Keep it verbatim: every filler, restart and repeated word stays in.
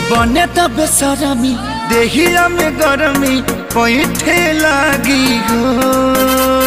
बने त बेसरमी देहिया में गरमी पैठे लागी हो।